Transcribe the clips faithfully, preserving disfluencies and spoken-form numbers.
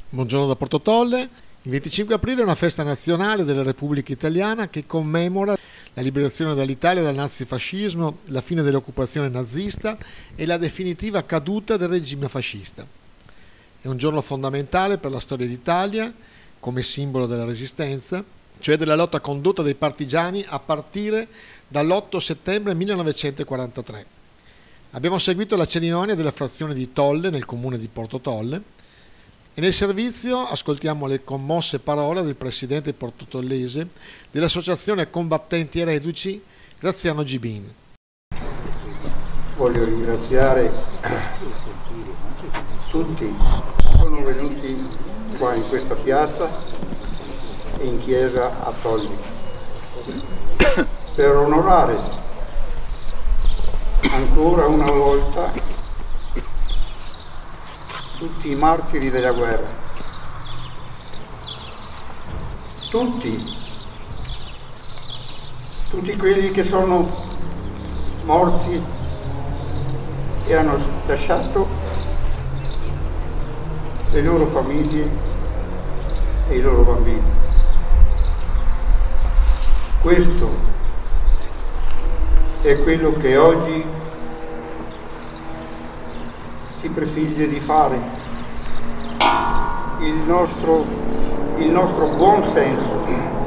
Buongiorno da Porto Tolle. Il venticinque aprile è una festa nazionale della Repubblica Italiana che commemora la liberazione dall'Italia dal nazifascismo, la fine dell'occupazione nazista e la definitiva caduta del regime fascista. È un giorno fondamentale per la storia d'Italia come simbolo della resistenza, cioè della lotta condotta dai partigiani a partire dall'otto settembre millenovecentoquarantatré. Abbiamo seguito la cerimonia della frazione di Tolle nel comune di Porto Tolle e nel servizio ascoltiamo le commosse parole del presidente portotollese dell'Associazione Combattenti e Reduci, Graziano Gibin. Voglio ringraziare tutti che sono venuti qua in questa piazza e in chiesa a Tolli per onorare ancora una volta tutti i martiri della guerra, tutti, tutti quelli che sono morti e hanno lasciato le loro famiglie e i loro bambini. Questo è quello che oggi si prefigge di fare. Il nostro, il nostro buon senso.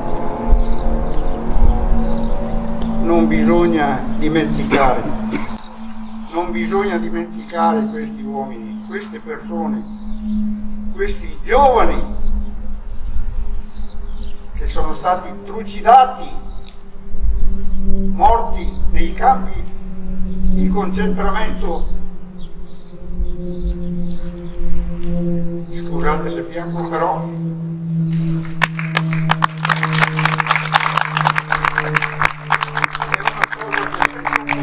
Non bisogna dimenticare, non bisogna dimenticare questi uomini, queste persone, questi giovani che sono stati trucidati, morti nei campi di concentramento. Scusate se piango, però è una cosa che sento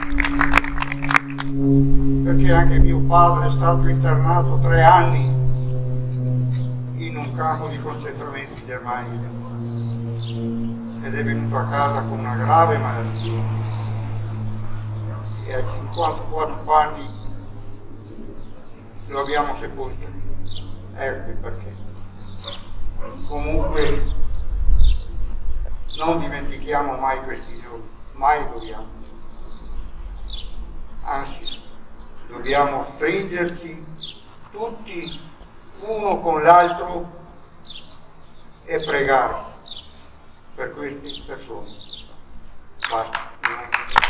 molto, perché anche mio padre è stato internato tre anni in un campo di concentramento in Germania ed è venuto a casa con una grave malattia e a cinquantaquattro anni lo abbiamo sepolto. Ecco perché. Comunque non dimentichiamo mai questi giorni, mai dobbiamo. Anzi, dobbiamo stringerci tutti uno con l'altro e pregare per queste persone. Basta.